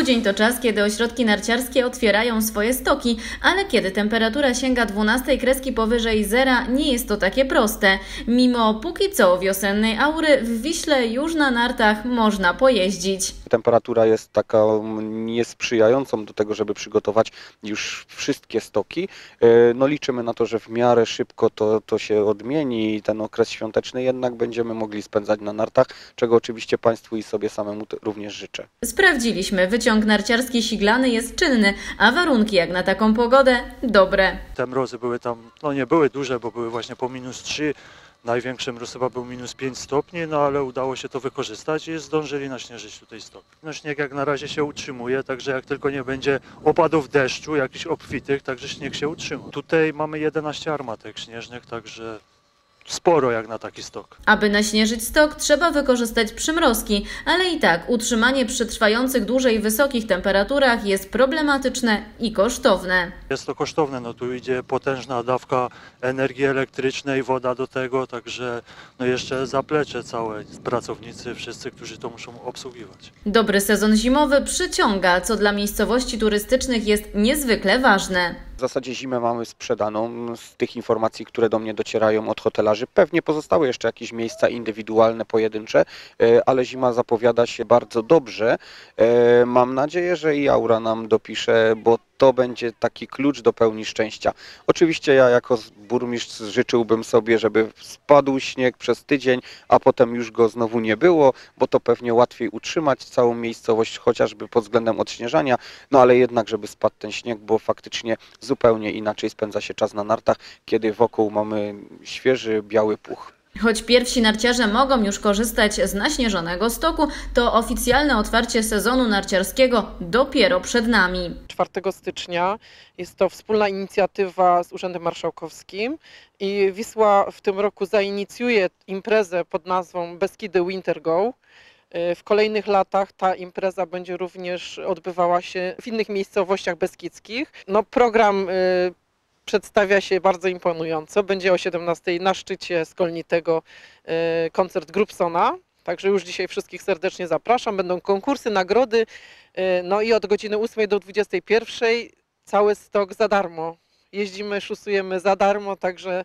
Grudzień to czas, kiedy ośrodki narciarskie otwierają swoje stoki, ale kiedy temperatura sięga 12 kreski powyżej zera, nie jest to takie proste. Mimo póki co wiosennej aury w Wiśle już na nartach można pojeździć. Temperatura jest taka niesprzyjającą do tego, żeby przygotować już wszystkie stoki. No liczymy na to, że w miarę szybko to się odmieni i ten okres świąteczny jednak będziemy mogli spędzać na nartach, czego oczywiście Państwu i sobie samemu również życzę. Sprawdziliśmy, wyciąg narciarski Siglany jest czynny, a warunki jak na taką pogodę dobre. Te mrozy były tam, no nie były duże, bo były właśnie po -3. Największy mróz chyba był -5 stopni, no ale udało się to wykorzystać i zdążyli naśnieżyć tutaj stok. No śnieg jak na razie się utrzymuje, także jak tylko nie będzie opadów deszczu, jakichś obfitych, także śnieg się utrzyma. Tutaj mamy 11 armatek śnieżnych, także sporo jak na taki stok. Aby naśnieżyć stok, trzeba wykorzystać przymrozki, ale i tak utrzymanie przy trwających dłużej wysokich temperaturach jest problematyczne i kosztowne. Jest to kosztowne, no tu idzie potężna dawka energii elektrycznej, woda do tego, także no jeszcze zaplecze całe, pracownicy, wszyscy, którzy to muszą obsługiwać. Dobry sezon zimowy przyciąga, co dla miejscowości turystycznych jest niezwykle ważne. W zasadzie zimę mamy sprzedaną. Z tych informacji, które do mnie docierają od hotelarzy, pewnie pozostały jeszcze jakieś miejsca indywidualne, pojedyncze, ale zima zapowiada się bardzo dobrze. Mam nadzieję, że i aura nam dopisze, bo to będzie taki klucz do pełni szczęścia. Oczywiście ja jako burmistrz życzyłbym sobie, żeby spadł śnieg przez tydzień, a potem już go znowu nie było, bo to pewnie łatwiej utrzymać całą miejscowość, chociażby pod względem odśnieżania, no ale jednak, żeby spadł ten śnieg, bo faktycznie zupełnie inaczej spędza się czas na nartach, kiedy wokół mamy świeży, biały puch. Choć pierwsi narciarze mogą już korzystać z naśnieżonego stoku, to oficjalne otwarcie sezonu narciarskiego dopiero przed nami. 4 stycznia jest to wspólna inicjatywa z Urzędem Marszałkowskim i Wisła w tym roku zainicjuje imprezę pod nazwą Beskidy Winter Go. W kolejnych latach ta impreza będzie również odbywała się w innych miejscowościach beskidzkich. No, program przedstawia się bardzo imponująco. Będzie o 17 na szczycie Skolnitego koncert Grupsona. Także już dzisiaj wszystkich serdecznie zapraszam. Będą konkursy, nagrody. No i od godziny 8 do 21 cały stok za darmo. Jeździmy, szusujemy za darmo, także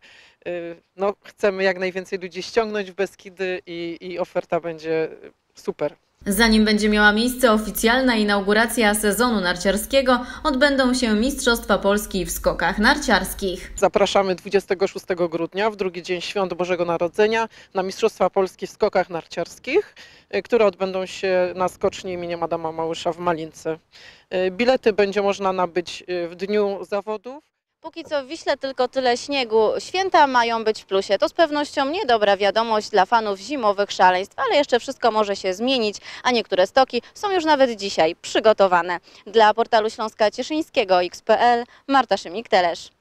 no, chcemy jak najwięcej ludzi ściągnąć w Beskidy i oferta będzie super. Zanim będzie miała miejsce oficjalna inauguracja sezonu narciarskiego, odbędą się Mistrzostwa Polski w skokach narciarskich. Zapraszamy 26 grudnia, w drugi dzień Świąt Bożego Narodzenia, na Mistrzostwa Polski w skokach narciarskich, które odbędą się na skoczni imienia Adama Małysza w Malince. Bilety będzie można nabyć w dniu zawodów. Póki co w Wiśle tylko tyle śniegu. Święta mają być w plusie. To z pewnością niedobra wiadomość dla fanów zimowych szaleństw, ale jeszcze wszystko może się zmienić, a niektóre stoki są już nawet dzisiaj przygotowane. Dla portalu Śląska Cieszyńskiego XPL Marta Szymik-Telesz.